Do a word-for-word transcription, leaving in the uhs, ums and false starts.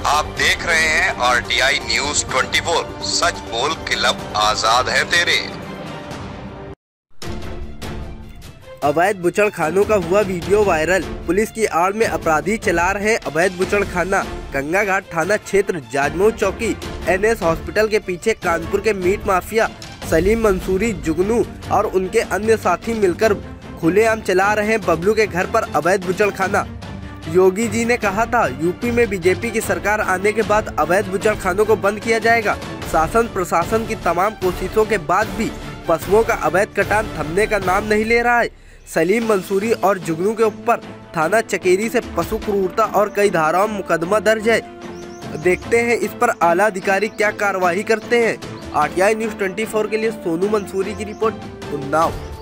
आप देख रहे हैं आरटीआई न्यूज चौबीस। सच बोल क्लब आजाद है तेरे। अवैध बुचड़खानों का हुआ वीडियो वायरल। पुलिस की आड़ में अपराधी चला रहे हैं अवैध बुचड़खाना। गंगा घाट थाना क्षेत्र जाजमऊ चौकी एनएस हॉस्पिटल के पीछे कानपुर के मीट माफिया सलीम मंसूरी, जुगनू और उनके अन्य साथी मिलकर खुलेआम चला रहे हैं बबलू के घर पर अवैध बुचड़खाना। योगी जी ने कहा था यूपी में बीजेपी की सरकार आने के बाद अवैध बुचड़खानों को बंद किया जाएगा। शासन प्रशासन की तमाम कोशिशों के बाद भी पशुओं का अवैध कटान थमने का नाम नहीं ले रहा है। सलीम मंसूरी और जुगनू के ऊपर थाना चकेरी से पशु क्रूरता और कई धाराओं में मुकदमा दर्ज है। देखते हैं इस पर आला अधिकारी क्या कार्रवाई करते हैं। आरटीआई न्यूज चौबीस के लिए सोनू मंसूरी की रिपोर्ट, उन्नाव।